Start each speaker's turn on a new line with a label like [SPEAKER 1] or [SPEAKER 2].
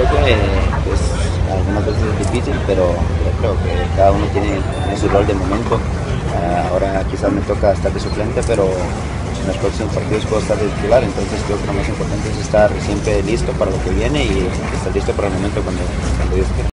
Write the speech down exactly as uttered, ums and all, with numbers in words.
[SPEAKER 1] creo que pues, algunas veces es difícil, pero yo creo que cada uno tiene, tiene su rol de momento. Uh, ahora quizás me toca estar de suplente, pero en los próximos partidos puedo estar de titular, entonces creo que lo más importante es estar siempre listo para lo que viene y estar listo para el momento cuando, cuando Dios quiera.